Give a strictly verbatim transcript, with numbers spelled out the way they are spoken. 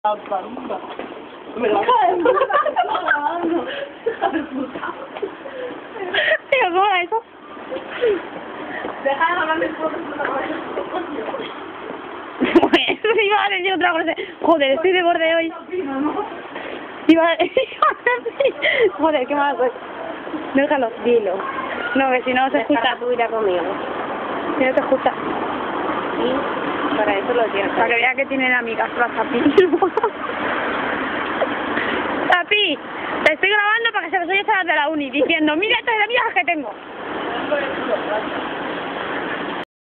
La palumba. Me la cae, me la grabando. Tío, ¿cómo era eso? Deja de hablarme por Bueno, iba a decir otra cosa. Joder, estoy de borde hoy. Iba a decir... Joder, qué malo soy. Déjalo, dilo. No, que si no se escucha. Tú irás conmigo. Si no se escucha. Y para eso lo tienes. Para que vea que tienen amigas, la Tapi. Tapi, te estoy grabando para que se los oyes a las de la uni, diciendo, mira todas las amigas que tengo.